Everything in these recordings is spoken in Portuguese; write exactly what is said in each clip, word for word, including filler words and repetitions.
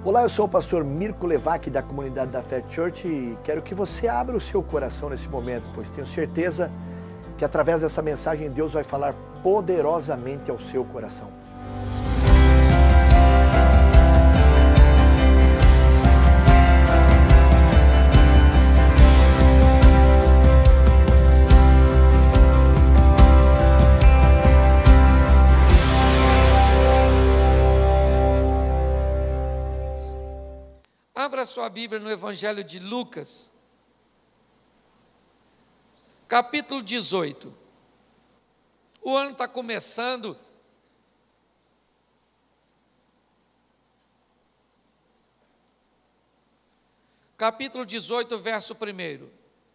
Olá, eu sou o pastor Mirko Levac da comunidade da Fé Church e quero que você abra o seu coração nesse momento, pois tenho certeza que através dessa mensagem Deus vai falar poderosamente ao seu coração. Abra sua Bíblia no Evangelho de Lucas, capítulo dezoito. O ano está começando. Capítulo dezoito, verso primeiro.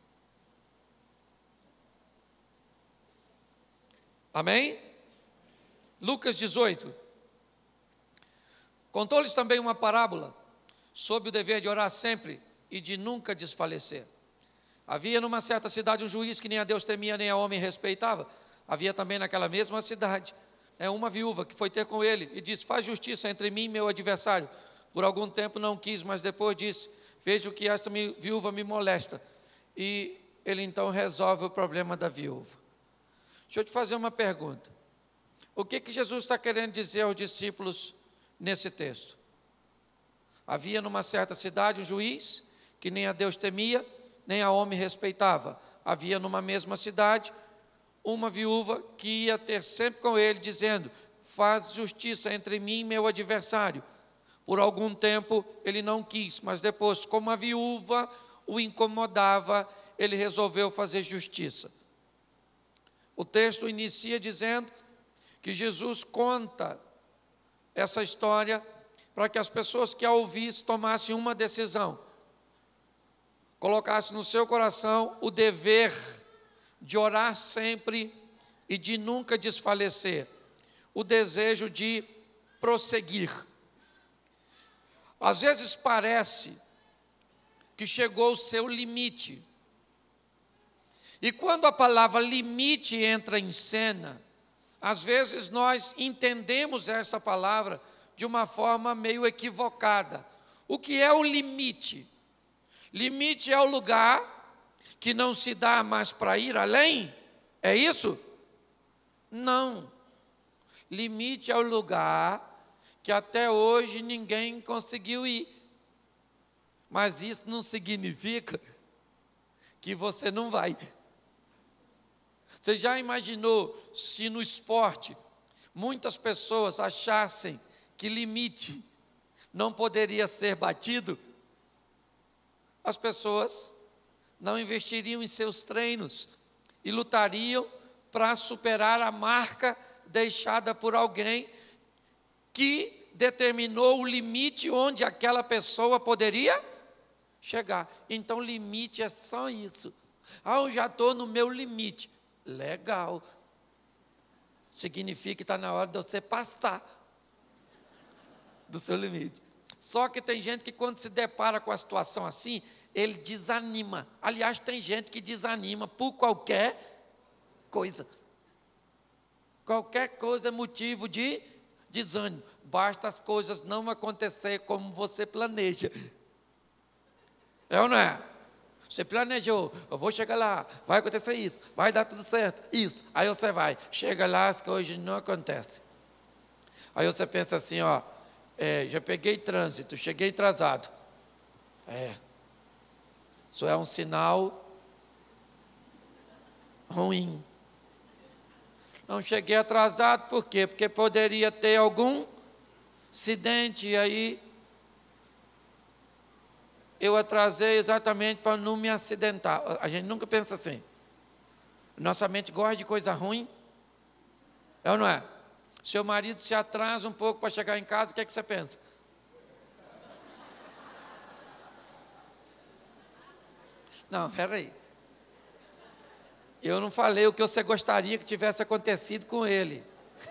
Amém? Lucas dezoito. Contou-lhes também uma parábola sobre o dever de orar sempre e de nunca desfalecer. Havia numa certa cidade um juiz que nem a Deus temia, nem a homem respeitava. Havia também naquela mesma cidade né, uma viúva que foi ter com ele e disse: faz justiça entre mim e meu adversário. Por algum tempo não quis, mas depois disse: vejo que esta viúva me molesta. E ele então resolve o problema da viúva. Deixa eu te fazer uma pergunta. O que, que Jesus está querendo dizer aos discípulos nesse texto? Havia numa certa cidade um juiz que nem a Deus temia, nem a homem respeitava. Havia numa mesma cidade uma viúva que ia ter sempre com ele, dizendo: faz justiça entre mim e meu adversário. Por algum tempo ele não quis, mas depois, como a viúva o incomodava, ele resolveu fazer justiça. O texto inicia dizendo que Jesus conta essa história para que as pessoas que a ouvissem tomassem uma decisão, colocassem no seu coração o dever de orar sempre e de nunca desfalecer, o desejo de prosseguir. Às vezes parece que chegou o seu limite, e quando a palavra limite entra em cena, às vezes nós entendemos essa palavra de uma forma meio equivocada. O que é o limite? Limite é o lugar que não se dá mais para ir além? É isso? Não. Limite é o lugar que até hoje ninguém conseguiu ir. Mas isso não significa que você não vai. Você já imaginou se no esporte muitas pessoas achassem que limite não poderia ser batido? As pessoas não investiriam em seus treinos e lutariam para superar a marca deixada por alguém que determinou o limite onde aquela pessoa poderia chegar. Então, limite é só isso. Ah, eu já estou no meu limite. Legal. Significa que está na hora de você passar do seu limite. Só que tem gente que quando se depara com a situação assim, ele desanima. Aliás, tem gente que desanima por qualquer coisa. Qualquer coisa é motivo de desânimo. Basta as coisas não acontecer como você planeja. É ou não é? Você planejou, eu vou chegar lá, vai acontecer isso, vai dar tudo certo, isso. Aí você vai, chega lá, as coisas não acontecem. Aí você pensa assim, ó, é, já peguei trânsito, cheguei atrasado. É, isso é um sinal ruim. Não cheguei atrasado, por quê? Porque poderia ter algum acidente, e aí eu atrasei exatamente para não me acidentar. A gente nunca pensa assim. Nossa mente gosta de coisa ruim. É ou não é? Seu marido se atrasa um pouco para chegar em casa, o que é que você pensa? Não, peraí. Eu não falei o que você gostaria que tivesse acontecido com ele.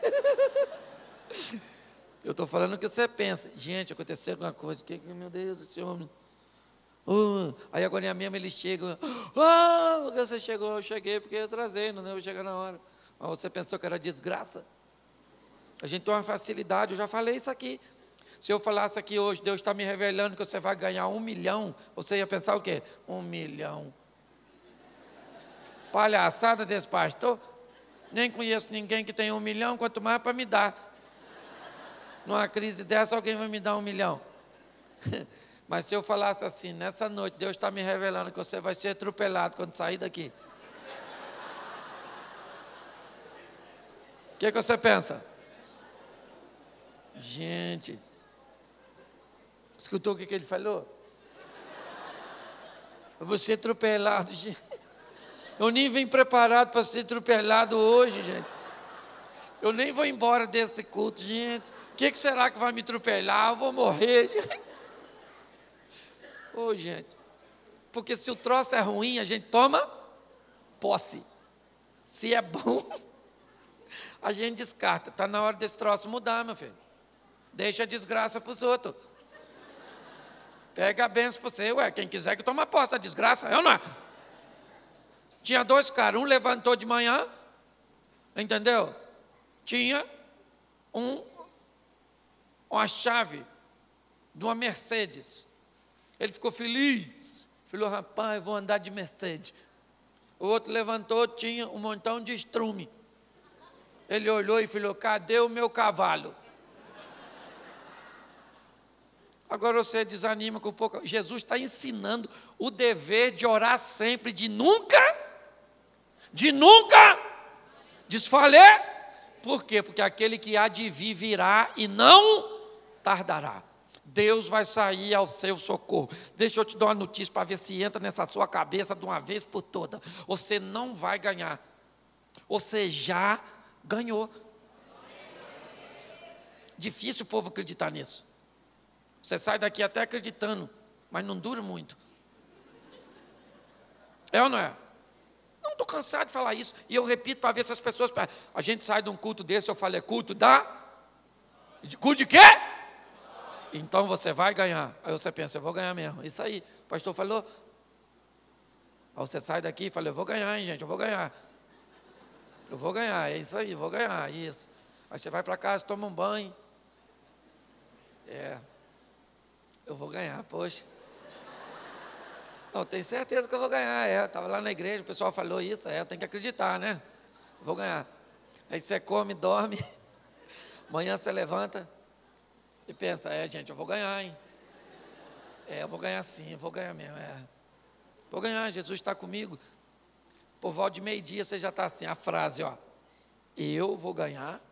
Eu estou falando o que você pensa. Gente, aconteceu alguma coisa. Que, meu Deus, esse homem... Uh, aí agora mesmo ele chega, ah, porque você chegou? Eu cheguei porque eu atrasei, não vou chegar na hora. Mas você pensou que era desgraça? A gente tem uma facilidade, eu já falei isso aqui. Se eu falasse aqui hoje, Deus está me revelando que você vai ganhar um milhão, você ia pensar o quê? Um milhão. Palhaçada desse pastor. Nem conheço ninguém que tenha um milhão, quanto mais para me dar. Numa crise dessa, alguém vai me dar um milhão. Mas se eu falasse assim, nessa noite, Deus está me revelando que você vai ser atropelado quando sair daqui. O que, que você pensa? Gente, escutou o que, que ele falou? Eu vou ser atropelado, gente. Eu nem vim preparado para ser atropelado hoje, gente. Eu nem vou embora desse culto, gente. O que, que será que vai me atropelar? Eu vou morrer, gente. Ô, oh, gente. Porque se o troço é ruim, a gente toma posse. Se é bom, a gente descarta. Está na hora desse troço mudar, meu filho. Deixa a desgraça para os outros. Pega a benção para você. Ué, quem quiser que toma posse da desgraça, eu não é. Tinha dois caras, um levantou de manhã, entendeu? Tinha um, uma chave de uma Mercedes. Ele ficou feliz. Falou, rapaz, vou andar de Mercedes. O outro levantou, tinha um montão de estrume. Ele olhou e falou, cadê o meu cavalo? Agora você desanima com um pouco. Jesus está ensinando o dever de orar sempre, de nunca, de nunca desfalecer. Por quê? Porque aquele que há de vir virá e não tardará. Deus vai sair ao seu socorro. Deixa eu te dar uma notícia para ver se entra nessa sua cabeça de uma vez por toda. Você não vai ganhar. Você já ganhou. Difícil o povo acreditar nisso. Você sai daqui até acreditando, mas não dura muito. É ou não é? Não, estou cansado de falar isso. E eu repito para ver se as pessoas... A gente sai de um culto desse, eu falo, é culto da... Culto de quê? Então você vai ganhar. Aí você pensa, eu vou ganhar mesmo. Isso aí, o pastor falou. Aí você sai daqui e fala, eu vou ganhar, hein, gente, eu vou ganhar. Eu vou ganhar, é isso aí, vou ganhar, isso. Aí você vai para casa, toma um banho. É... Eu vou ganhar, poxa. Não, tenho certeza que eu vou ganhar. É, eu estava lá na igreja, o pessoal falou isso, é, eu tenho que acreditar, né? Vou ganhar. Aí você come, dorme, amanhã você levanta e pensa, é, gente, eu vou ganhar, hein? É, eu vou ganhar sim, eu vou ganhar mesmo, é. Vou ganhar, Jesus está comigo. Por volta de meio-dia você já está assim, a frase, ó. Eu vou ganhar.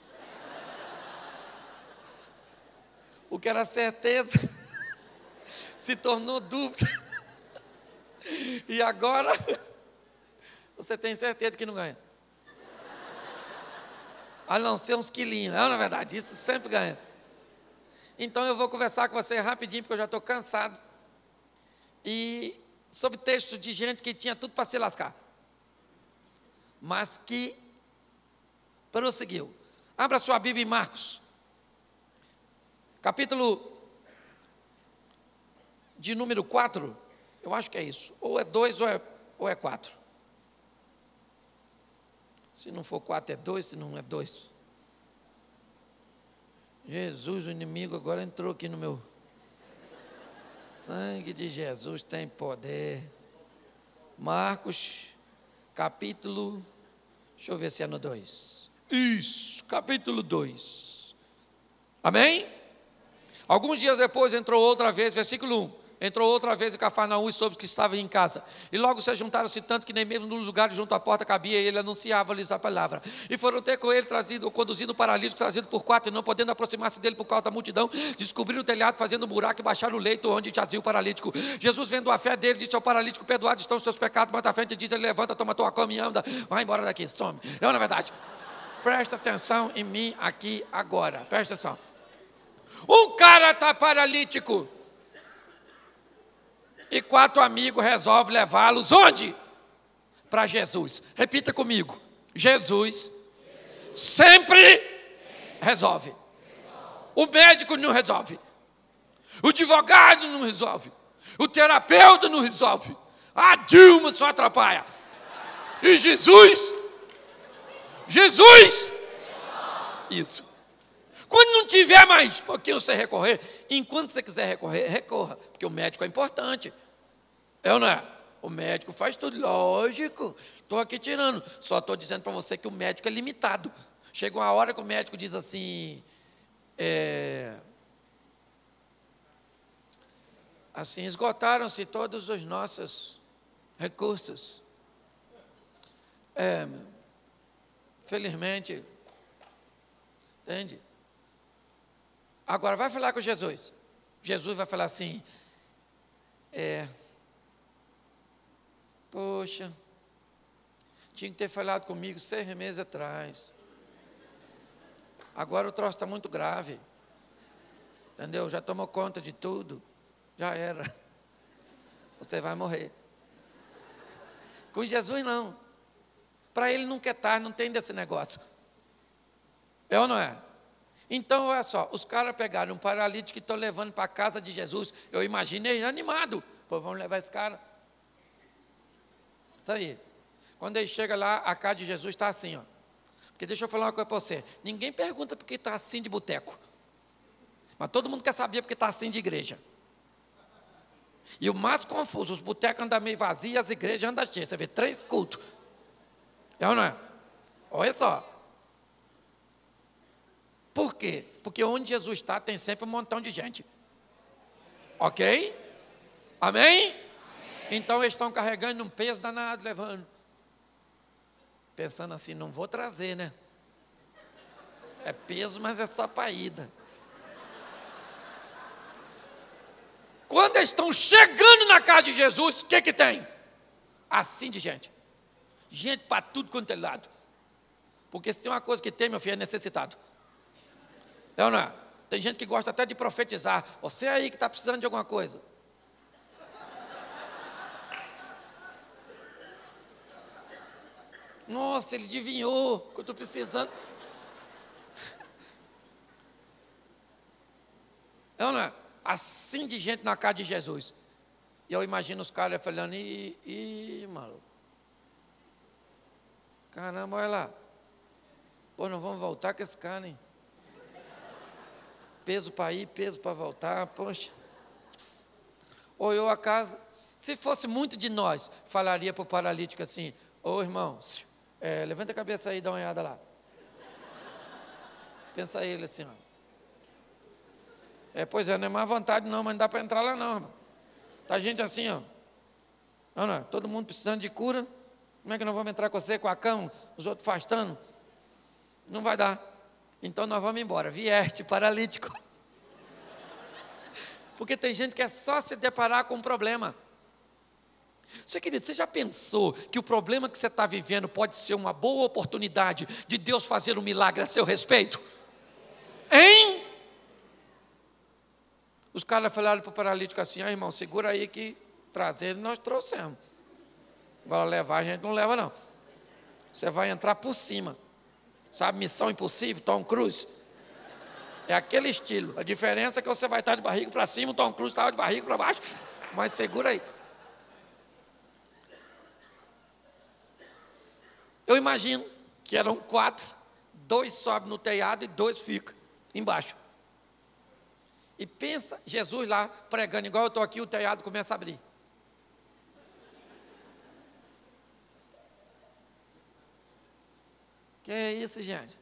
O que era certeza se tornou dúvida. E agora você tem certeza que não ganha. A não ser uns quilinhos. Não, na verdade, isso sempre ganha. Então eu vou conversar com você rapidinho, porque eu já estou cansado. E sobre texto de gente que tinha tudo para se lascar, mas que prosseguiu. Abra sua Bíblia em Marcos. Capítulo de número quatro, eu acho que é isso. Ou é dois ou é, ou é quatro. Se não for quatro, é dois, se não é dois. Jesus, o inimigo agora entrou aqui no meu... Sangue de Jesus tem poder. Marcos, capítulo... Deixa eu ver se é no dois. Isso, capítulo dois. Amém? Alguns dias depois entrou outra vez, versículo um. Entrou outra vez em Cafarnaum e soube que estava em casa. E logo se juntaram-se tanto que nem mesmo no lugar junto à porta cabia, e ele anunciava-lhes a palavra. E foram ter com ele, trazido, conduzindo o paralítico, trazido por quatro, e não podendo aproximar-se dele por causa da multidão, descobriram o telhado, fazendo um buraco, e baixaram o leito onde jazia o paralítico. Jesus, vendo a fé dele, disse ao paralítico, perdoados estão os seus pecados. Mais à frente diz, ele levanta, toma tua cama e anda. Vai embora daqui, some. Não, na verdade, presta atenção em mim aqui agora. Presta atenção. Um cara está paralítico. E quatro amigos resolvem levá-los onde? Para Jesus. Repita comigo. Jesus sempre resolve. O médico não resolve. O advogado não resolve. O terapeuta não resolve. A Dilma só atrapalha. E Jesus? Jesus? Isso. Quando não tiver mais por que você recorrer, enquanto você quiser recorrer, recorra, porque o médico é importante. É ou não é? O médico faz tudo, lógico. Estou aqui tirando, só estou dizendo para você que o médico é limitado. Chega uma hora que o médico diz assim, é, assim, esgotaram-se todos os nossos recursos. É, felizmente, entende? Agora, vai falar com Jesus. Jesus vai falar assim, é, poxa, tinha que ter falado comigo seis meses atrás. Agora o troço está muito grave. Entendeu? Já tomou conta de tudo. Já era. Você vai morrer. Com Jesus não. Para ele nunca é tarde, não tem desse negócio. É ou não é? Então, olha só, os caras pegaram um paralítico e estão levando para a casa de Jesus. Eu imaginei animado. Pô, vamos levar esse cara. Isso aí. Quando ele chega lá, a casa de Jesus está assim, ó. Porque deixa eu falar uma coisa para você. Ninguém pergunta por que está assim de boteco. Mas todo mundo quer saber porque está assim de igreja. E o mais confuso, os botecos andam meio vazios, as igrejas andam cheias. Você vê três cultos. É ou não é? Olha só. Por quê? Porque onde Jesus está tem sempre um montão de gente. Ok? Amém? Amém? Então eles estão carregando um peso danado, levando. Pensando assim, não vou trazer, né? É peso, mas é só para ida. Quando eles estão chegando na casa de Jesus, o que que tem? Assim de gente. Gente para tudo quanto é lado. Porque se tem uma coisa que tem, meu filho, é necessitado. É ou não é? Tem gente que gosta até de profetizar. Você aí que está precisando de alguma coisa. Nossa, ele adivinhou que eu estou precisando. É ou não é? Assim de gente na casa de Jesus. E eu imagino os caras falando, ih, ih, maluco. Caramba, olha lá. Pô, não vamos voltar com esse cara, hein? Peso para ir, peso para voltar, poxa. Olhou a casa, se fosse muito de nós, falaria para o paralítico assim, ô irmão, é, levanta a cabeça aí e dá uma olhada lá. Pensa ele assim, ó. É, pois é, não é má vontade não, mas não dá para entrar lá não, irmão. Tá gente assim, ó. Não, não, todo mundo precisando de cura. Como é que nós vamos entrar com você, com a cama, os outros fastando? Não vai dar. Então nós vamos embora. Vieste, paralítico. Porque tem gente que é só se deparar com um problema. Você, querido, você já pensou que o problema que você está vivendo pode ser uma boa oportunidade de Deus fazer um milagre a seu respeito? Hein? Os caras falaram para o paralítico assim, ah, irmão, segura aí que trazer nós trouxemos. Agora levar a gente não leva não. Você vai entrar por cima. Sabe, Missão Impossível, Tom Cruise? É aquele estilo. A diferença é que você vai estar de barriga para cima, o Tom Cruise estava de barriga para baixo. Mas segura aí. Eu imagino que eram quatro, dois sobem no telhado e dois ficam embaixo. E pensa, Jesus lá pregando, igual eu estou aqui, o telhado começa a abrir. Que é isso, gente?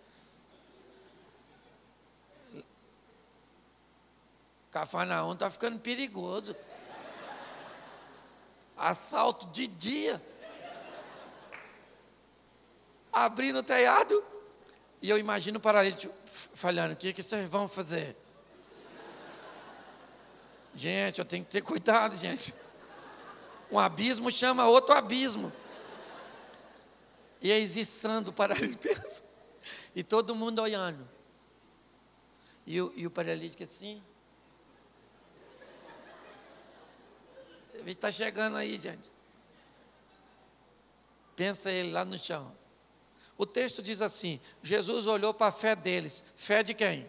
Cafarnaum está ficando perigoso. Assalto de dia. Abrindo o telhado. E eu imagino o paralítico falando, o que, que vocês vão fazer? Gente, eu tenho que ter cuidado, gente. Um abismo chama outro abismo. E eis içando o paralítico. E todo mundo olhando. E o, e o paralítico assim. Está chegando aí, gente. Pensa ele lá no chão. O texto diz assim, Jesus olhou para a fé deles. Fé de quem?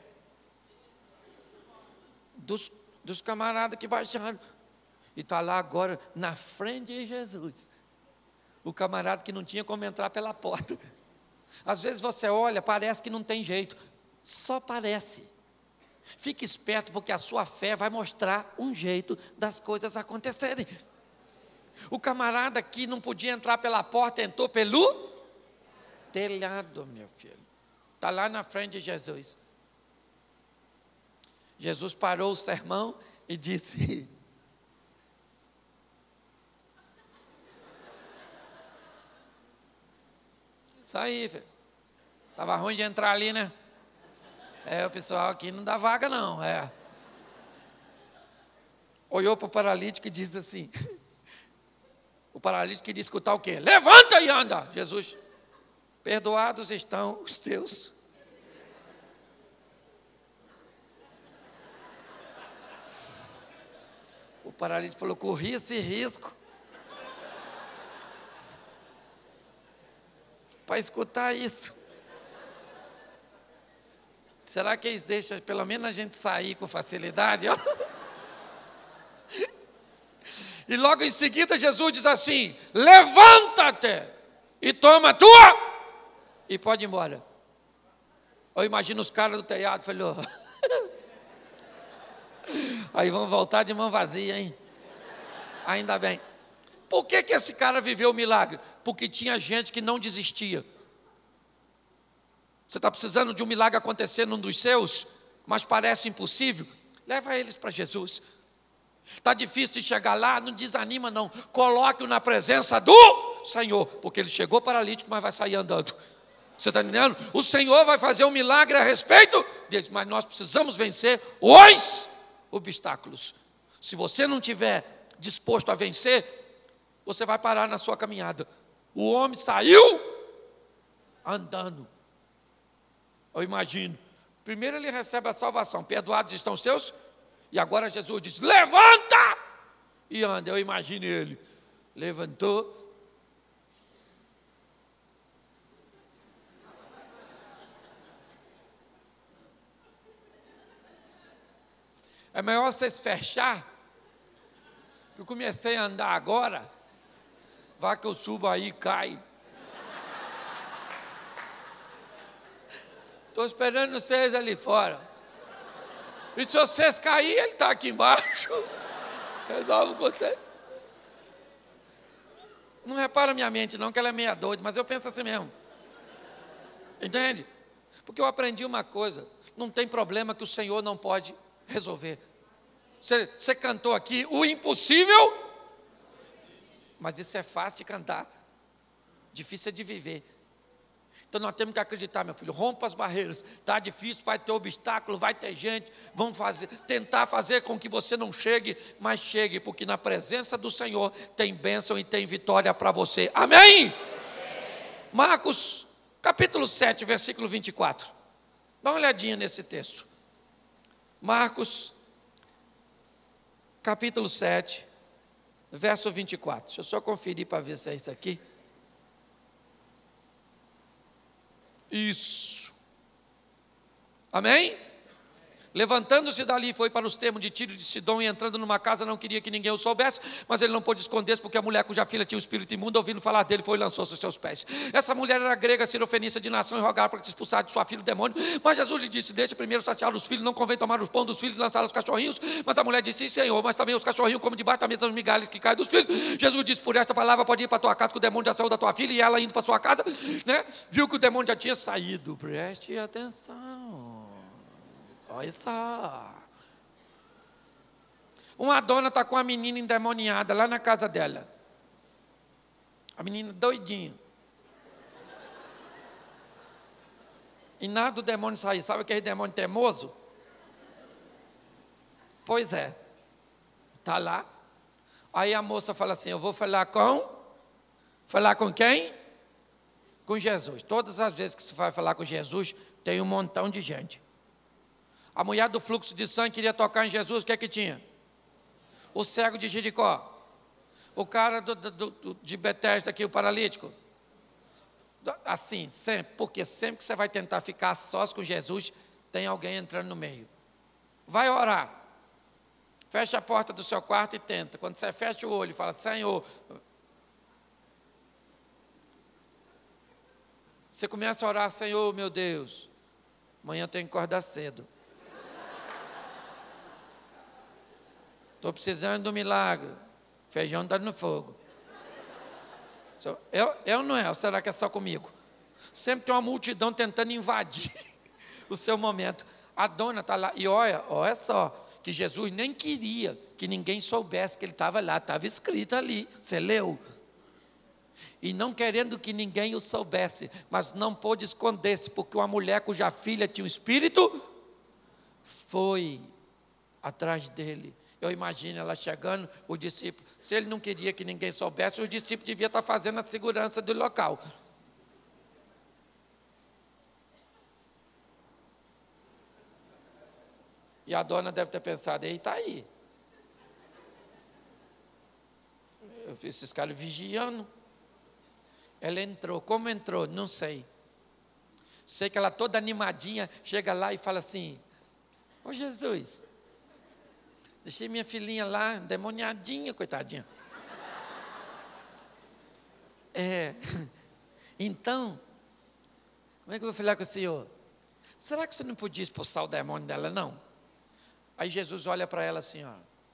Dos, dos camaradas que baixaram. E está lá agora, na frente de Jesus. O camarada que não tinha como entrar pela porta. Às vezes você olha, parece que não tem jeito. Só parece. Fique esperto, porque a sua fé vai mostrar um jeito das coisas acontecerem. O camarada aqui não podia entrar pela porta, entrou pelo telhado, meu filho. Está lá na frente de Jesus. Jesus parou o sermão e disse: isso aí, filho. Estava ruim de entrar ali, né? É, o pessoal aqui não dá vaga, não. É. Olhou para o paralítico e disse assim: o paralítico queria escutar o quê? Levanta e anda. Jesus: perdoados estão os teus. O paralítico falou: corri esse risco para escutar isso. Será que eles deixam pelo menos a gente sair com facilidade? E logo em seguida Jesus diz assim: levanta-te e toma a tua e pode ir embora. Eu imagino os caras do telhado, falou: aí vamos voltar de mão vazia, hein? Ainda bem. Por que que esse cara viveu o milagre? Porque tinha gente que não desistia. Você está precisando de um milagre acontecer num dos seus, mas parece impossível? Leva eles para Jesus. Está difícil de chegar lá, não desanima não. Coloque-o na presença do Senhor, porque ele chegou paralítico, mas vai sair andando. Você está entendendo? O Senhor vai fazer um milagre a respeito deles, mas nós precisamos vencer os obstáculos. Se você não estiver disposto a vencer, você vai parar na sua caminhada. O homem saiu andando. Eu imagino. Primeiro ele recebe a salvação. Perdoados estão os seus. E agora Jesus diz: levanta e anda. Eu imagino ele. Levantou. É melhor vocês fechar. Que eu comecei a andar agora. Vai que eu subo aí e cai. Estou esperando vocês ali fora. E se vocês caírem, ele está aqui embaixo. Resolve com você. Não repara minha mente não, que ela é meia doida, mas eu penso assim mesmo. Entende? Porque eu aprendi uma coisa. Não tem problema que o Senhor não pode resolver. Você, você cantou aqui o impossível, mas isso é fácil de cantar. Difícil é de viver. Então nós temos que acreditar, meu filho, rompa as barreiras. Está difícil, vai ter obstáculo, vai ter gente. Vamos fazer, tentar fazer com que você não chegue, mas chegue, porque na presença do Senhor tem bênção e tem vitória para você. Amém? Amém? Marcos, capítulo sete, versículo vinte e quatro. Dá uma olhadinha nesse texto. Marcos, capítulo sete, verso vinte e quatro. Deixa eu só conferir para ver se é isso aqui. Isso. Amém? Levantando-se dali, foi para os termos de Tiro e de Sidom, e entrando numa casa, não queria que ninguém o soubesse, mas ele não pôde esconder-se, porque a mulher cuja filha tinha o espírito imundo, ouvindo falar dele, foi e lançou-se aos seus pés. Essa mulher era grega, sirofenícia de nação, e rogava para que se expulsasse de sua filha o demônio. Mas Jesus lhe disse: deixe primeiro saciar os filhos, não convém tomar o pão dos filhos e lançar aos cachorrinhos. Mas a mulher disse: sim, Senhor, mas também os cachorrinhos comem debaixo da mesa das migalhas que caem dos filhos. Jesus disse: por esta palavra pode ir para a tua casa, que o demônio já saiu da tua filha. E ela, indo para a sua casa, né, viu que o demônio já tinha saído. Preste atenção. Olha só. Uma dona está com a menina endemoniada lá na casa dela. A menina doidinha. E nada do demônio sair. Sabe aquele demônio teimoso? Pois é. Está lá. Aí a moça fala assim: eu vou falar com... Falar com quem? Com Jesus. Todas as vezes que você vai falar com Jesus, tem um montão de gente. A mulher do fluxo de sangue queria tocar em Jesus, o que é que tinha? O cego de Jericó, o cara do, do, do, de Betesda aqui, o paralítico. Assim, sempre, porque sempre que você vai tentar ficar sós com Jesus, tem alguém entrando no meio. Vai orar, fecha a porta do seu quarto e tenta. Quando você fecha o olho e fala: Senhor, você começa a orar: Senhor, meu Deus, Amanhã eu tenho que acordar cedo. Estou precisando do milagre. Feijão está no fogo. Eu, eu não é, ou será que é só comigo? Sempre tem uma multidão tentando invadir o seu momento. A dona está lá, e olha, olha só, que Jesus nem queria que ninguém soubesse que ele estava lá, estava escrito ali, você leu. E não querendo que ninguém o soubesse, mas não pôde esconder-se, porque uma mulher cuja filha tinha um espírito, foi atrás dele. Eu imagino ela chegando, o discípulo, se ele não queria que ninguém soubesse, o discípulo devia estar fazendo a segurança do local. E a dona deve ter pensado, ele está aí. Esses caras vigiando. Ela entrou, como entrou? Não sei. Sei que ela toda animadinha, chega lá e fala assim, ô Jesus, deixei minha filhinha lá, demoniadinha, coitadinha. É, então, como é que eu vou falar com o senhor? Será que você não podia expulsar o demônio dela, não? Aí Jesus olha para ela assim, ó.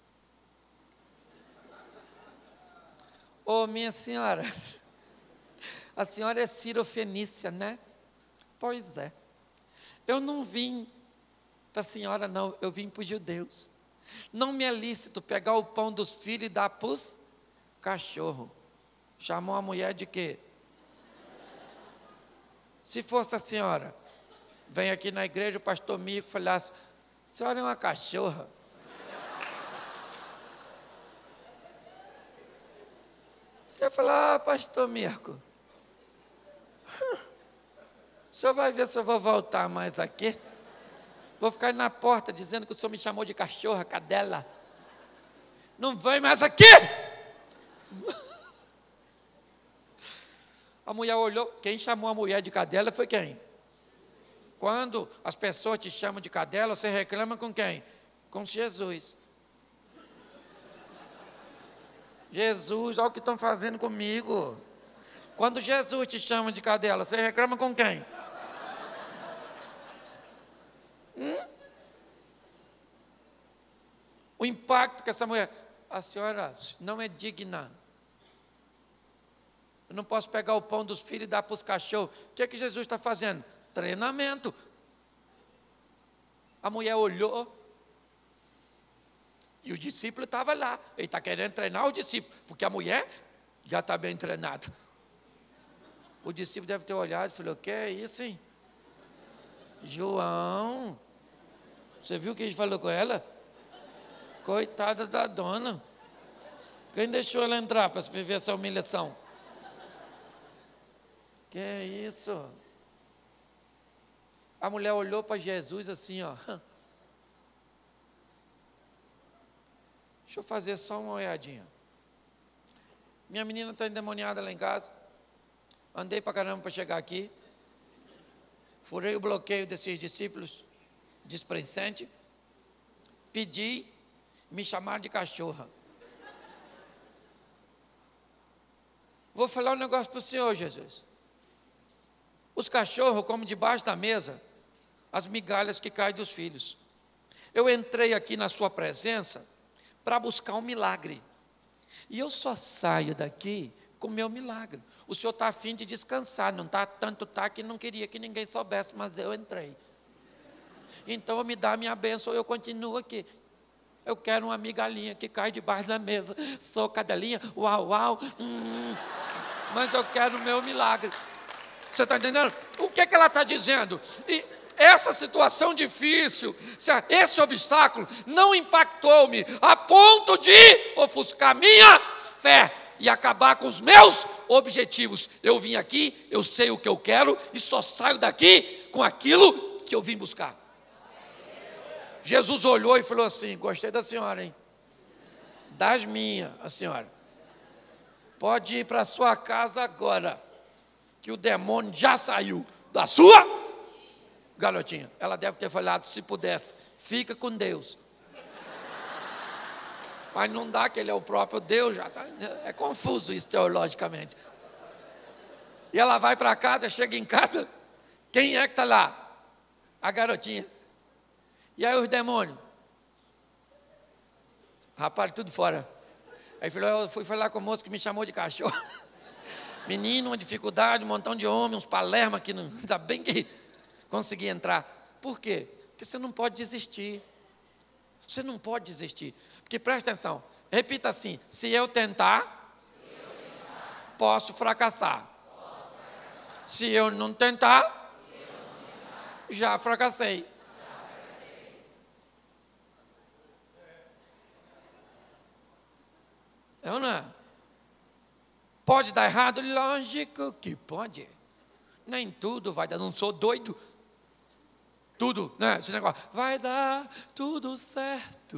Ô, minha senhora, a senhora é cirofenícia, né? Pois é. Eu não vim para a senhora, não, eu vim para os judeus. Não me é lícito pegar o pão dos filhos e dar para os cachorros. Chamou a mulher de quê? Se fosse a senhora, vem aqui na igreja, o pastor Mico falasse, a senhora é uma cachorra. Você ia falar, ah, pastor Mirko, o senhor vai ver se eu vou voltar mais aqui. Vou ficar na porta dizendo que o senhor me chamou de cachorra, cadela. Não vem mais aqui. A mulher olhou, quem chamou a mulher de cadela foi quem? Quando as pessoas te chamam de cadela, você reclama com quem? Com Jesus. Jesus, olha o que estão fazendo comigo. Quando Jesus te chama de cadela, você reclama com quem? Hum? O impacto que essa mulher... A senhora não é digna. Eu não posso pegar o pão dos filhos e dar para os cachorros. O que é que Jesus está fazendo? Treinamento. A mulher olhou e o discípulo estava lá. Ele está querendo treinar o discípulo, porque a mulher já está bem treinada. O discípulo deve ter olhado e falou, o que é isso, hein? João, você viu o que a gente falou com ela? Coitada da dona. Quem deixou ela entrar para viver essa humilhação? Que é isso? A mulher olhou para Jesus assim, ó. Deixa eu fazer só uma olhadinha. Minha menina está endemoniada lá em casa. Andei para caramba para chegar aqui. Furei o bloqueio desses discípulos displicentes. Pedi, me chamaram de cachorra. Vou falar um negócio para o senhor, Jesus. Os cachorros comem debaixo da mesa as migalhas que caem dos filhos. Eu entrei aqui na sua presença para buscar um milagre. E eu só saio daqui com o meu milagre. O senhor está a fim de descansar, não está tanto tá que não queria que ninguém soubesse, mas eu entrei. Então me dá a minha bênção, eu continuo aqui. Eu quero uma migalhinha que cai debaixo da mesa. Sou cadelinha, uau, uau. Hum, mas eu quero o meu milagre. Você está entendendo? O que, é que ela está dizendo? E essa situação difícil, esse obstáculo não impactou-me a ponto de ofuscar minha fé e acabar com os meus objetivos. Eu vim aqui, eu sei o que eu quero e só saio daqui com aquilo que eu vim buscar. Jesus olhou e falou assim, gostei da senhora, hein? Das minhas, a senhora. Pode ir para a sua casa agora, que o demônio já saiu da sua garotinha. Ela deve ter falado, se pudesse, fica com Deus. Mas não dá, que ele é o próprio Deus, já tá, é confuso isso teologicamente. E ela vai para casa, chega em casa, quem é que está lá? A garotinha. E aí os demônios? Rapaz, tudo fora. Aí falou, eu fui falar com o moço que me chamou de cachorro. Menino, uma dificuldade, um montão de homens, uns palermas que não, ainda bem que consegui entrar. Por quê? Porque você não pode desistir. Você não pode desistir. Porque presta atenção, repita assim, se eu tentar, se eu tentar posso, fracassar. posso fracassar. Se eu não tentar, se eu não tentar já fracassei. Já fracassei. É ou não é? Pode dar errado? Lógico que pode. Nem tudo vai dar, não sou doido. Tudo, né? Esse negócio, vai dar tudo certo.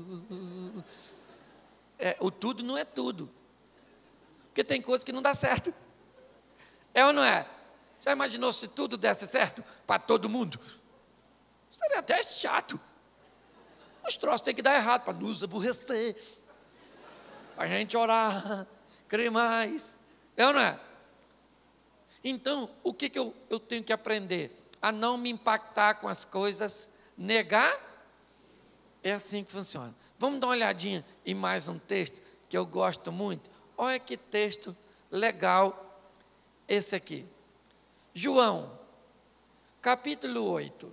É, o tudo não é tudo. Porque tem coisas que não dá certo. É ou não é? Já imaginou se tudo desse certo para todo mundo? Seria até chato. Os troços têm que dar errado para nos aborrecer. Para a gente orar, crer mais. É ou não é? Então, o que, que eu, eu tenho que aprender? A não me impactar com as coisas, negar, é assim que funciona. Vamos dar uma olhadinha em mais um texto que eu gosto muito. Olha que texto legal esse aqui. João, capítulo oito.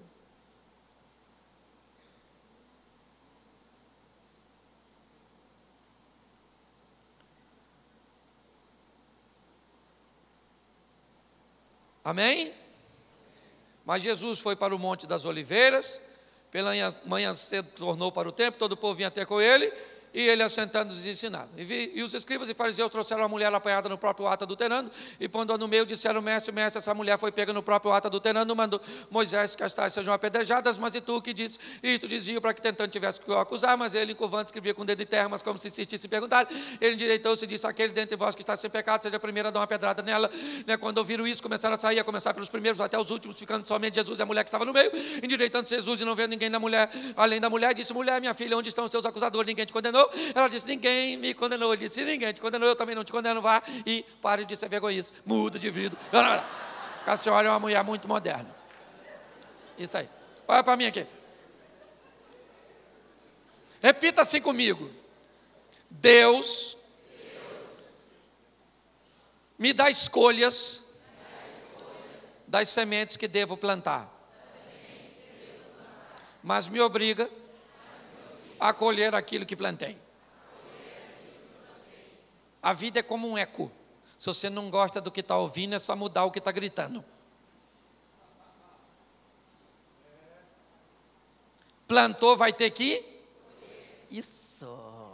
Amém? Mas Jesus foi para o Monte das Oliveiras, pela manhã cedo tornou para o templo, todo o povo vinha até com ele, e ele assentando-os ensinava. E, vi, e os escribas e fariseus trouxeram uma mulher apanhada no próprio ato adulterando, e pondo-a no meio, disseram, mestre, mestre, essa mulher foi pega no próprio ato adulterando, mandou Moisés que as tais sejam apedrejadas, mas e tu que disse? Isto dizia para que tentando tivesse que o acusar, mas ele, encurvando, escrevia com o dedo em terra, mas como se insistisse em perguntar, ele endireitou-se e disse, aquele dentre vós que está sem pecado, seja a primeira a dar uma pedrada nela. Né, quando ouviram isso, começaram a sair, a começar pelos primeiros até os últimos, ficando somente Jesus e a mulher que estava no meio, endireitando-se Jesus e não vendo ninguém na mulher, além da mulher, disse, mulher, minha filha, onde estão os teus acusadores? Ninguém te condenou? Ela disse, ninguém me condenou. Ele disse, se ninguém te condenou, eu também não te condeno, vá e pare de ser vergonhoso, muda de vida. A senhora é uma mulher muito moderna. Isso aí. Olha para mim aqui. Repita assim comigo. Deus, Deus me dá escolhas, me dá escolhas das sementes que devo plantar, que devo plantar. Mas me obriga, mas me obriga a colher aquilo que plantei. A vida é como um eco. Se você não gosta do que está ouvindo, é só mudar o que está gritando. Plantou, vai ter que? Isso.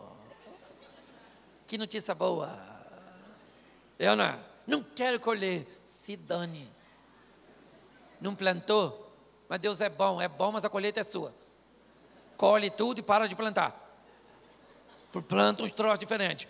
Que notícia boa. Eu não, não quero colher. Se dane. Não plantou? Mas Deus é bom. É bom, mas a colheita é sua. Colhe tudo e para de plantar. Planta uns troços diferentes.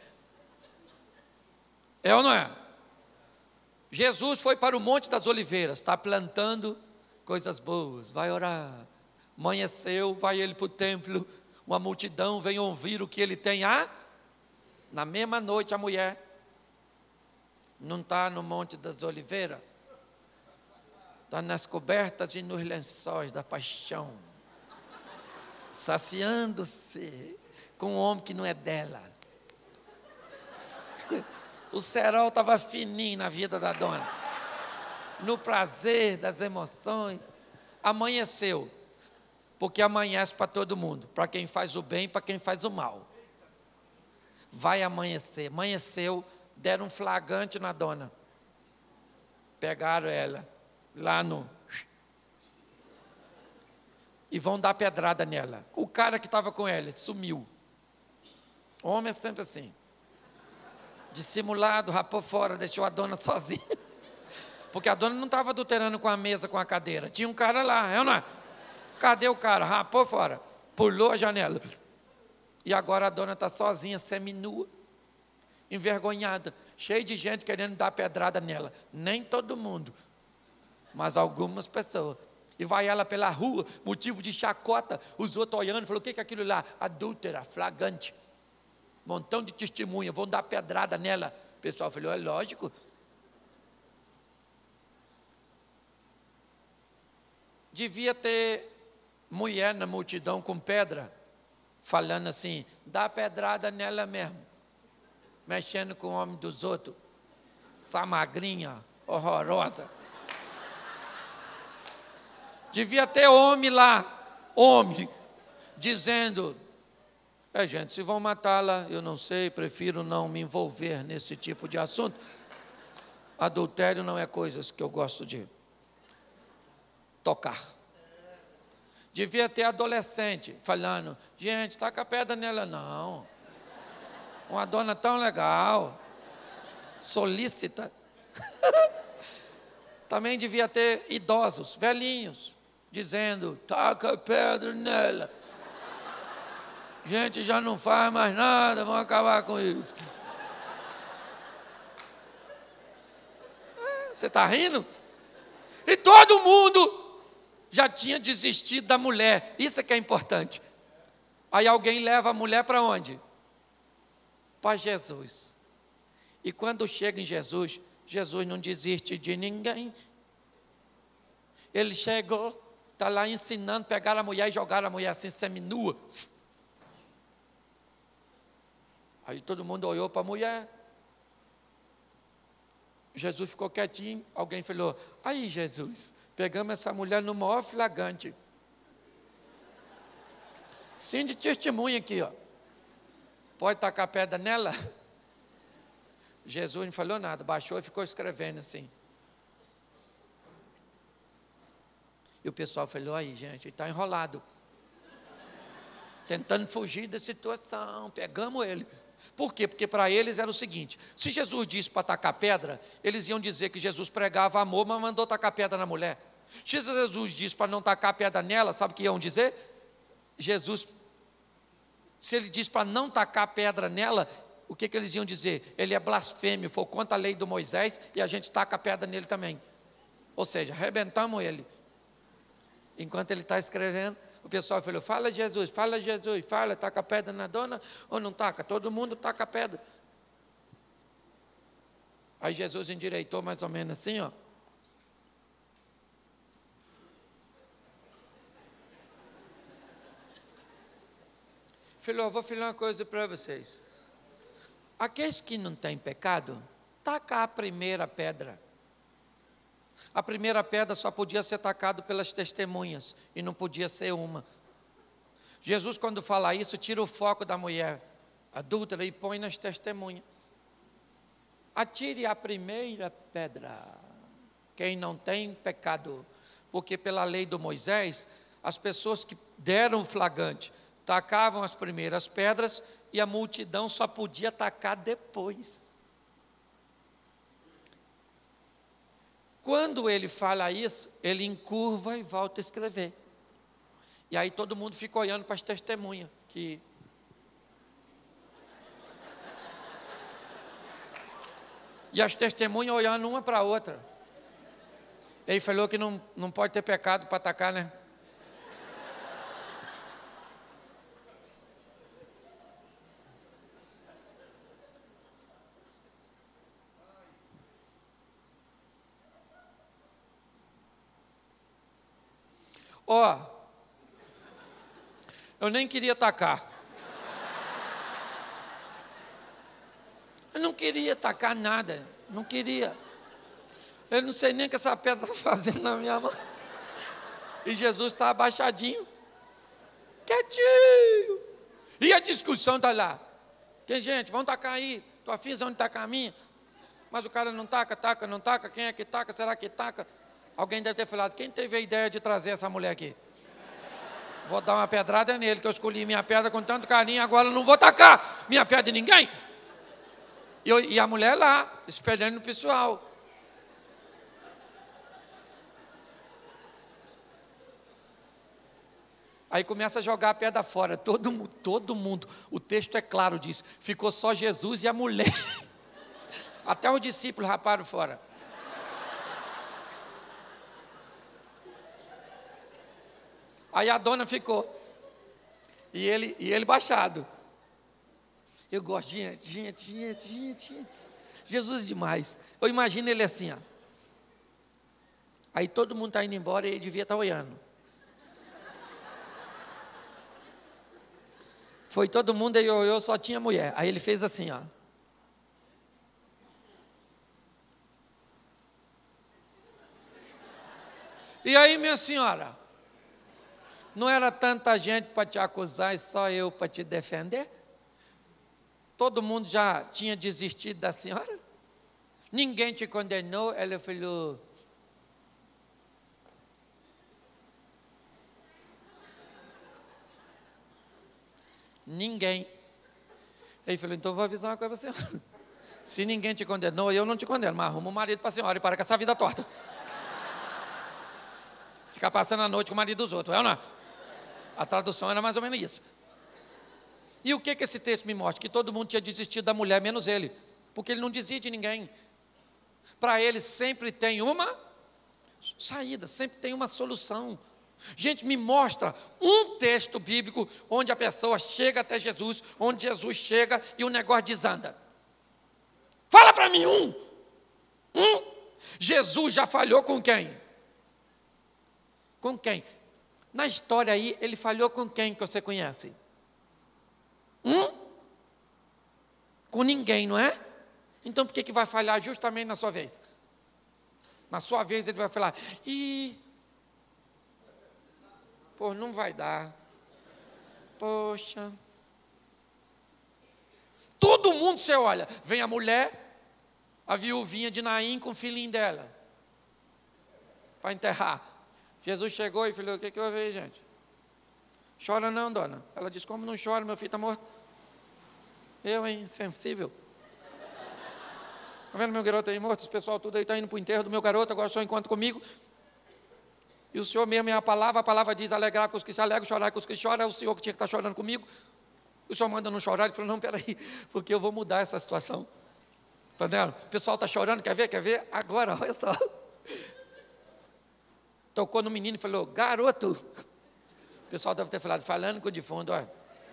É ou não é? Jesus foi para o Monte das Oliveiras, está plantando coisas boas, vai orar. Amanheceu, vai ele para o templo, uma multidão vem ouvir o que ele tem a. Na mesma noite a mulher não está no Monte das Oliveiras, está nas cobertas e nos lençóis da paixão, saciando-se com um homem que não é dela. O cerol estava fininho na vida da dona, no prazer das emoções. Amanheceu, porque amanhece para todo mundo, para quem faz o bem e para quem faz o mal. Vai amanhecer. Amanheceu, deram um flagrante na dona, pegaram ela lá no... e vão dar pedrada nela. O cara que estava com ela sumiu. O homem é sempre assim, dissimulado, rapou fora, deixou a dona sozinha. Porque a dona não estava adulterando com a mesa, com a cadeira. Tinha um cara lá, eu não. Cadê o cara? Rapou fora, pulou a janela. E agora a dona está sozinha, seminua, envergonhada, cheia de gente querendo dar pedrada nela. Nem todo mundo, mas algumas pessoas. E vai ela pela rua, motivo de chacota, os outros olhando, falou, o que é aquilo lá? Adúltera, flagrante. Montão de testemunha, vão dar pedrada nela. O pessoal falou, é lógico. devia ter mulher na multidão com pedra, falando assim, dá pedrada nela mesmo, mexendo com o homem dos outros, essa magrinha horrorosa. Devia ter homem lá, homem, dizendo, é gente, se vão matá-la, eu não sei, prefiro não me envolver nesse tipo de assunto. Adultério não é coisas que eu gosto de tocar. Devia ter adolescente falando, gente, taca a pedra nela, não. Uma dona tão legal, solícita. Também devia ter idosos, velhinhos, dizendo, taca a pedra nela. Gente, já não faz mais nada, vamos acabar com isso. Você está rindo? E todo mundo já tinha desistido da mulher. Isso é que é importante. Aí alguém leva a mulher para onde? Para Jesus. E quando chega em Jesus, Jesus não desiste de ninguém. Ele chegou, está lá ensinando, pegaram a mulher e jogaram a mulher assim, seminua. Aí todo mundo olhou para a mulher. Jesus ficou quietinho, alguém falou, aí Jesus, pegamos essa mulher no maior flagrante. Sim, de testemunha aqui, ó. Pode tacar pedra nela? Jesus não falou nada, baixou e ficou escrevendo assim. E o pessoal falou, aí gente, ele está enrolado. Tentando fugir da situação, pegamos ele. Por quê? Porque para eles era o seguinte, se Jesus disse para tacar pedra, eles iam dizer que Jesus pregava amor, mas mandou tacar pedra na mulher. Se Jesus disse para não tacar pedra nela, sabe o que iam dizer? Jesus, se ele disse para não tacar pedra nela, o que, que eles iam dizer? Ele é blasfêmio, foi contra a lei do Moisés e a gente taca a pedra nele também. Ou seja, arrebentamos ele. Enquanto ele está escrevendo, o pessoal falou, fala Jesus, fala Jesus, fala, taca a pedra na dona ou não taca? Todo mundo taca a pedra. Aí Jesus endireitou mais ou menos assim, ó. Falou, eu vou falar uma coisa para vocês. Aqueles que não têm pecado, taca a primeira pedra. A primeira pedra só podia ser tacada pelas testemunhas e não podia ser uma. Jesus, quando fala isso, tira o foco da mulher adúltera e põe nas testemunhas. Atire a primeira pedra, quem não tem pecado, porque pela lei do Moisés, as pessoas que deram flagrante tacavam as primeiras pedras e a multidão só podia tacar depois. Quando ele fala isso, ele encurva e volta a escrever. E aí todo mundo fica olhando para as testemunhas. Que... E as testemunhas olhando uma para a outra. Ele falou que não, não pode ter pecado para atacar, né? Ó, oh, eu nem queria atacar. Eu não queria atacar nada, não queria. Eu não sei nem o que essa pedra está fazendo na minha mão. E Jesus está abaixadinho, quietinho. E a discussão está lá. Tem gente, vamos tacar aí, tua filha onde tacar a minha? Mas o cara não taca, taca, não taca, quem é que taca, será que taca? Alguém deve ter falado, quem teve a ideia de trazer essa mulher aqui? Vou dar uma pedrada nele, que eu escolhi minha pedra com tanto carinho, agora eu não vou tacar minha pedra em ninguém. E, eu, e a mulher lá, espelhando o pessoal. Aí começa a jogar a pedra fora, todo mundo, todo mundo, o texto é claro disso, ficou só Jesus e a mulher. Até os discípulos raparam fora. Aí a dona ficou, e ele, e ele baixado. Eu gosto, tinha, tinha, tinha, tinha, tinha. Jesus demais. Eu imagino ele assim, ó. Aí todo mundo está indo embora e ele devia estar olhando. Foi todo mundo, aí eu, eu só tinha mulher. Aí ele fez assim, ó. E aí, minha senhora, não era tanta gente para te acusar e só eu para te defender? Todo mundo já tinha desistido da senhora? Ninguém te condenou? Ela falou... Ninguém. Ele falou, então vou avisar uma coisa para a senhora. Se ninguém te condenou, eu não te condeno, mas arruma um marido para a senhora e para com essa vida torta. Ficar passando a noite com o marido dos outros, é ou não? A tradução era mais ou menos isso. E o que, que esse texto me mostra? Que todo mundo tinha desistido da mulher, menos ele. Porque ele não desiste de ninguém. Para ele sempre tem uma saída, sempre tem uma solução. Gente, me mostra um texto bíblico onde a pessoa chega até Jesus, onde Jesus chega e o negócio desanda. Fala para mim um. Um. Jesus já falhou com quem? Com quem? Na história aí, ele falhou com quem que você conhece? Hum? Com ninguém, não é? Então por que, que vai falhar justamente na sua vez? Na sua vez ele vai falar, ih, pô, não vai dar. Poxa. Todo mundo você olha, vem a mulher, a viuvinha de Naim com o filhinho dela, para enterrar. Jesus chegou e falou, o que, que houve aí, gente? Chora não, dona. Ela disse, como não chora, meu filho está morto. Eu, hein, sensível. Está vendo meu garoto aí morto? Esse pessoal tudo aí está indo para o enterro do meu garoto, agora só encontra comigo. E o Senhor mesmo é a palavra, a palavra diz, alegrar com os que se alegram, chorar com os que choram, é o Senhor que tinha que estar chorando comigo. O Senhor manda não chorar, ele falou, não, peraí, porque eu vou mudar essa situação. Está vendo? O pessoal está chorando, quer ver, quer ver? Agora, olha só. Tocou no menino e falou, garoto. O pessoal deve ter falado, falando com o defunto, olha.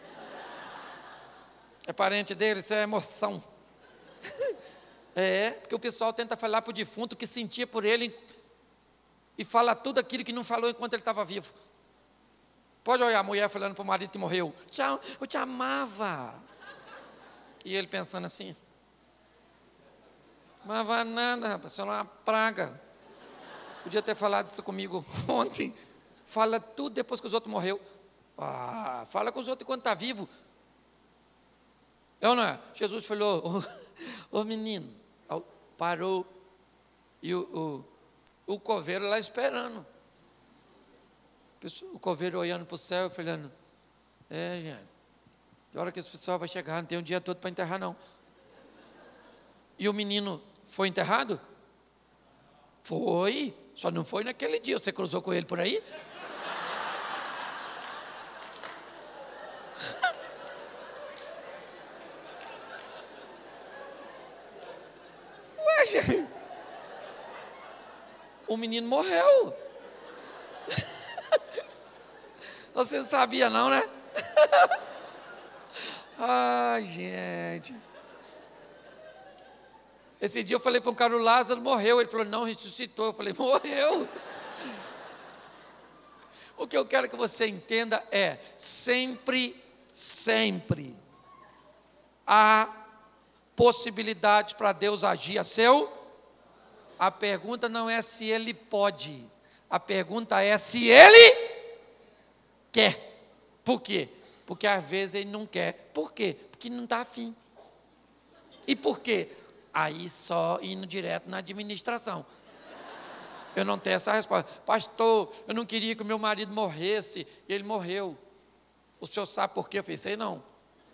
É parente dele, isso é emoção. É, porque o pessoal tenta falar para o defunto o que sentia por ele e fala tudo aquilo que não falou enquanto ele estava vivo. Pode olhar a mulher falando para o marido que morreu, tchau, eu te amava. E ele pensando assim, amava nada, rapaz, isso é uma praga. Podia ter falado isso comigo ontem. Fala tudo depois que os outros morreu. Ah, fala com os outros enquanto está vivo. Eu não é? Jesus falou, ô, ô menino, parou. E o, o, o coveiro lá esperando. O coveiro olhando para o céu e falando, é, gente, que hora que esse pessoal vai chegar? Não tem um dia todo para enterrar, não. E o menino foi enterrado? Foi. Só não foi naquele dia. Você cruzou com ele por aí? Ué, gente. O menino morreu. Você não sabia não, né? Ai, gente. Esse dia eu falei para um cara, o Lázaro morreu. Ele falou, não, ressuscitou. Eu falei, morreu. O que eu quero que você entenda é, sempre, sempre, há possibilidades para Deus agir a seu. A pergunta não é se Ele pode. A pergunta é se Ele quer. Por quê? Porque às vezes Ele não quer. Por quê? Porque não está afim. E por quê? Aí só indo direto na administração. Eu não tenho essa resposta. Pastor, eu não queria que o meu marido morresse, e ele morreu. O senhor sabe por quê? Eu falei, sei não.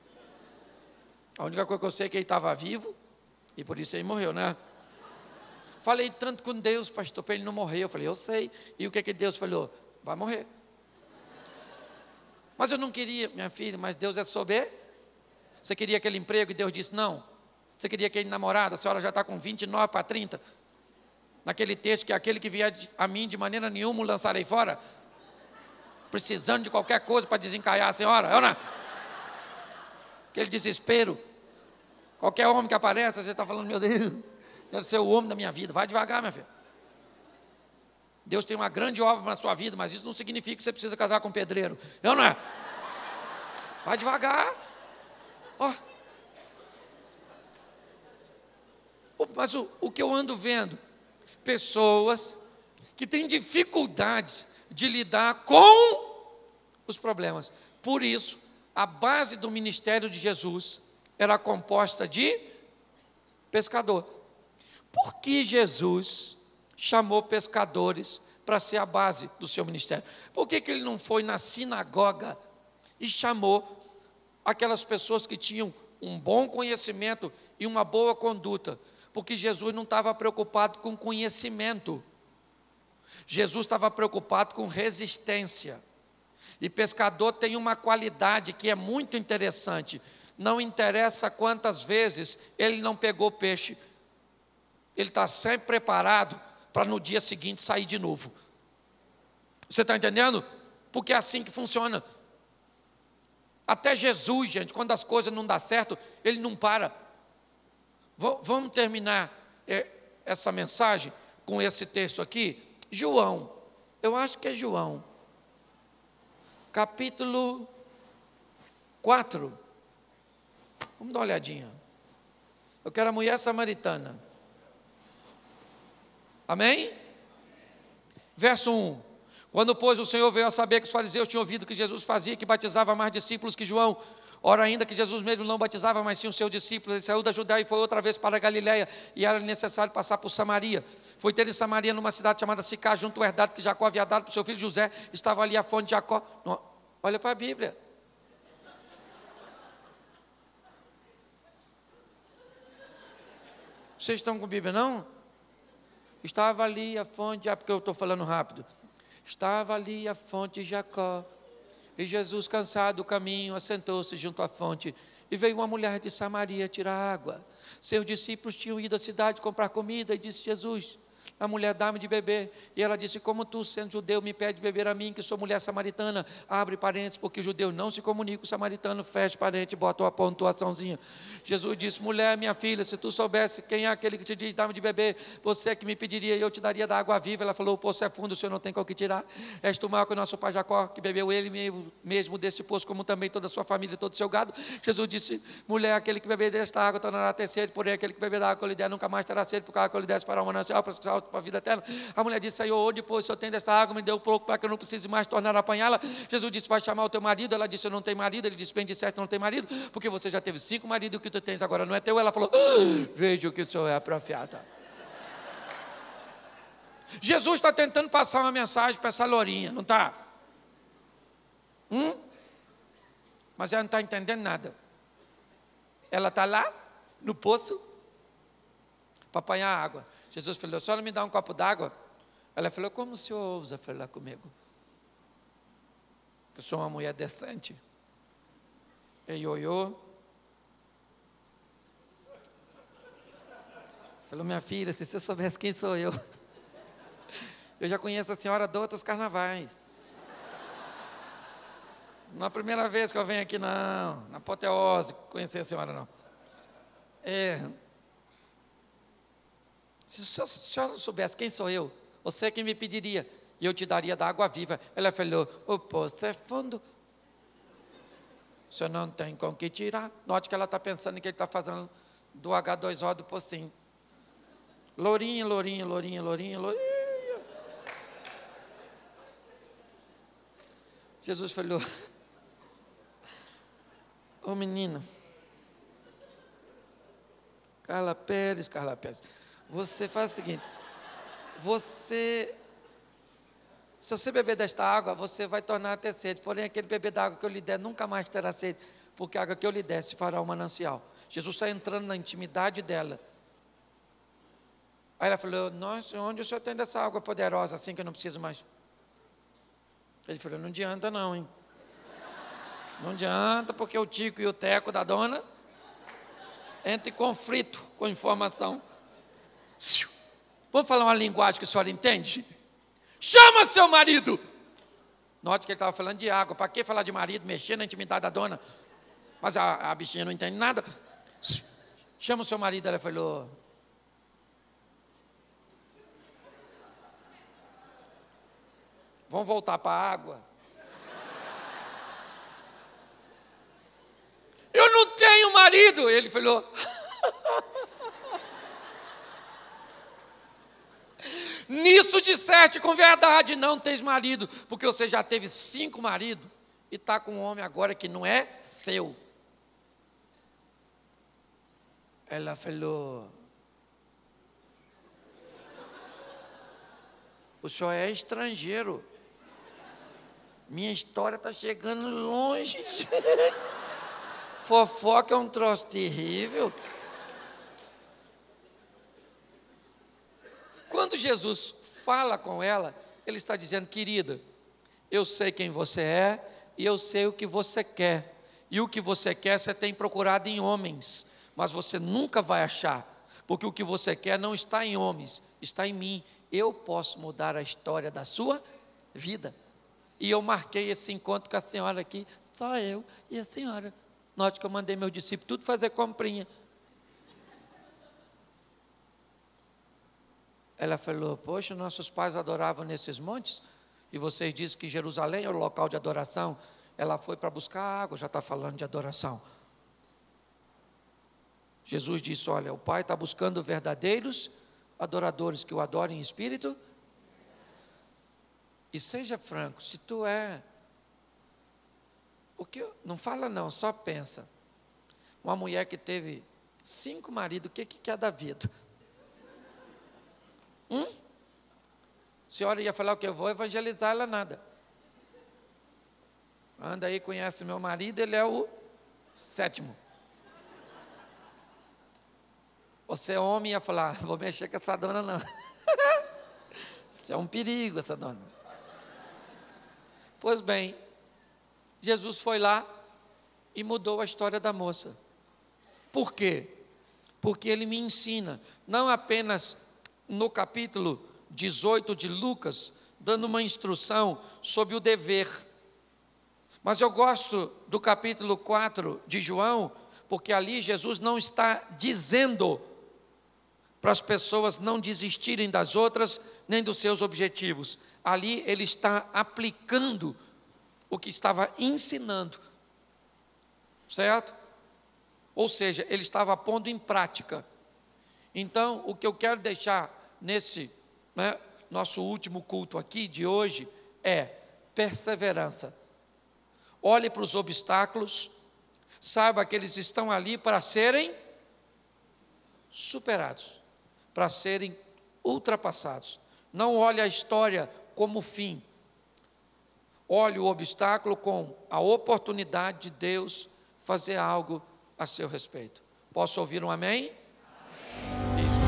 A única coisa que eu sei é que ele estava vivo, e por isso ele morreu, né? Falei tanto com Deus, pastor, para ele não morrer. Eu falei, eu sei. E o que, que Deus falou? Vai morrer. Mas eu não queria, minha filha, mas Deus é soberano. Você queria aquele emprego e Deus disse não. Você queria aquele namorado, a senhora já está com vinte e nove para trinta. Naquele texto que aquele que vier a mim de maneira nenhuma o lançarei fora. Precisando de qualquer coisa para desencalhar a senhora. Eu não. Aquele desespero. Qualquer homem que apareça, você está falando, meu Deus, deve ser o homem da minha vida. Vai devagar, minha filha. Deus tem uma grande obra na sua vida, mas isso não significa que você precisa casar com um pedreiro. Eu não é. Vai devagar. Ó. Mas o, o que eu ando vendo? Pessoas que têm dificuldades de lidar com os problemas. Por isso, a base do ministério de Jesus era composta de pescador. Por que Jesus chamou pescadores para ser a base do seu ministério? Por que, que ele não foi na sinagoga e chamou aquelas pessoas que tinham um bom conhecimento e uma boa conduta? Porque Jesus não estava preocupado com conhecimento. Jesus estava preocupado com resistência. E pescador tem uma qualidade que é muito interessante. Não interessa quantas vezes ele não pegou peixe, ele está sempre preparado para no dia seguinte sair de novo. Você está entendendo? Porque é assim que funciona. Até Jesus, gente, quando as coisas não dão certo, ele não para. V- vamos terminar é, essa mensagem com esse texto aqui. João, eu acho que é João, capítulo quatro. Vamos dar uma olhadinha. Eu quero a mulher samaritana. Amém? Verso um. Quando, pois, o Senhor veio a saber que os fariseus tinham ouvido que Jesus fazia, que batizava mais discípulos que João, ora ainda que Jesus mesmo não batizava, mas sim os seus discípulos, ele saiu da Judéia e foi outra vez para a Galiléia, e era necessário passar por Samaria. Foi ter em Samaria, numa cidade chamada Sicá, junto ao herdade que Jacó havia dado para o seu filho José, estava ali a fonte de Jacó. Olha para a Bíblia. Vocês estão com a Bíblia, não? Estava ali a fonte, ah, porque eu estou falando rápido. Estava ali a fonte de Jacó, e Jesus, cansado do caminho, assentou-se junto à fonte, e veio uma mulher de Samaria tirar água. Seus discípulos tinham ido à cidade comprar comida, e disse Jesus, a mulher, dá-me de beber. E ela disse, como tu, sendo judeu, me pede beber a mim, que sou mulher samaritana? Abre parênteses, porque o judeu não se comunica com o samaritano, fecha parênteses, bota uma pontuaçãozinha. Jesus disse, mulher, minha filha, se tu soubesse quem é aquele que te diz, dá-me de beber, você é que me pediria, e eu te daria da água viva. Ela falou, o poço é fundo, o senhor não tem com o que tirar. És tu maior que o nosso pai Jacó, que bebeu ele mesmo deste poço, como também toda a sua família e todo o seu gado. Jesus disse, mulher, aquele que beber desta água tornará a ter sede, porém aquele que beber da água que eu lhe der nunca mais terá sede, porque a água que eu lhe der fará uma manancial para a vida eterna. A mulher disse, Senhor, onde pois o senhor tem desta água, me deu um pouco para que eu não precise mais tornar a apanhá-la. Jesus disse, vai chamar o teu marido. Ela disse, eu não tenho marido. Ele disse, bem disseste, não tem marido, porque você já teve cinco maridos, o que tu tens agora não é teu. Ela falou, ah, veja que o senhor é apropriada. Jesus está tentando passar uma mensagem para essa lourinha, não está? Hum? Mas ela não está entendendo nada. Ela está lá, no poço, para apanhar água. Jesus falou, a senhora me dá um copo d'água? Ela falou, como o senhor ousa falar comigo? Eu sou uma mulher decente. Ele olhou. Falou, minha filha, se você soubesse quem sou eu. Eu já conheço a senhora de outros carnavais. Não é a primeira vez que eu venho aqui, não. Na apoteose, conhecer a senhora, não. É... Se a senhora soubesse quem sou eu, você é quem me pediria, e eu te daria da água viva. Ela falou, o poço é fundo, o senhor não tem com que tirar. Note que ela está pensando que ele está fazendo do agá dois ó do pocinho. Lourinha, lourinha, lourinha, lourinha, lourinha. Jesus falou, ô oh, menino, Carla Pérez, Carla Pérez, você faz o seguinte, você, se você beber desta água, você vai tornar a ter sede, porém aquele beber da água que eu lhe der nunca mais terá sede, porque a água que eu lhe der se fará um manancial. Jesus está entrando na intimidade dela. Aí ela falou, nossa, onde o senhor tem dessa água poderosa assim que eu não preciso mais? Ele falou, não adianta não, hein? Não adianta, porque o tico e o teco da dona entram em conflito com a informação. Vamos falar uma linguagem que a senhora entende? Chama seu marido. Note que ele estava falando de água. Para que falar de marido, mexer na intimidade da dona? Mas a, a bichinha não entende nada. Chama o seu marido. Ela falou, vamos voltar para a água. tenho marido. Ele falou, nisso disseste com verdade, não tens marido, porque você já teve cinco maridos e está com um homem agora que não é seu. Ela falou, o senhor é estrangeiro, minha história está chegando longe, fofoca é um troço terrível. Quando Jesus fala com ela, ele está dizendo, querida, eu sei quem você é e eu sei o que você quer. E o que você quer você tem procurado em homens, mas você nunca vai achar, porque o que você quer não está em homens, está em mim. Eu posso mudar a história da sua vida. E eu marquei esse encontro com a senhora aqui, só eu e a senhora. Note que eu mandei meus discípulos tudo fazer comprinha. Ela falou, poxa, nossos pais adoravam nesses montes, e vocês dizem que Jerusalém é o local de adoração. Ela foi para buscar água, já está falando de adoração. Jesus disse, olha, o Pai está buscando verdadeiros adoradores que o adorem em espírito. E seja franco, se tu é, o que eu, não fala não, só pensa. Uma mulher que teve cinco maridos, o que, que quer da vida? Hum? A senhora ia falar o que eu vou evangelizar ela, nada. Anda aí, conhece meu marido, ele é o sétimo. Você homem ia falar, vou mexer com essa dona não. Isso é um perigo, essa dona. Pois bem, Jesus foi lá e mudou a história da moça. Por quê? Porque ele me ensina, não apenas no capítulo dezoito de Lucas, dando uma instrução sobre o dever, mas eu gosto do capítulo quatro de João, porque ali Jesus não está dizendo para as pessoas não desistirem das outras, nem dos seus objetivos. Ali ele está aplicando o que estava ensinando, certo? Ou seja, ele estava pondo em prática. Então, o que eu quero deixar nesse, né, nosso último culto aqui de hoje é perseverança. Olhe para os obstáculos, saiba que eles estão ali para serem superados, para serem ultrapassados. Não olhe a história como fim. Olhe o obstáculo com a oportunidade de Deus fazer algo a seu respeito. Posso ouvir um amém? Amém. Isso.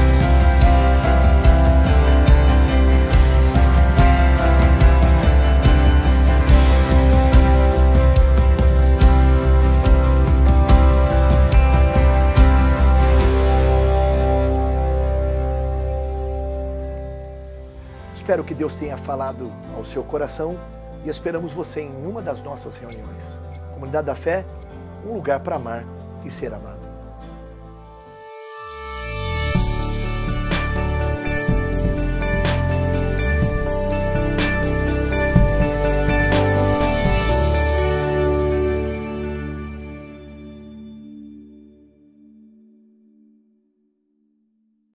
Espero que Deus tenha falado ao seu coração e esperamos você em uma das nossas reuniões. Comunidade da Fé, um lugar para amar e ser amado.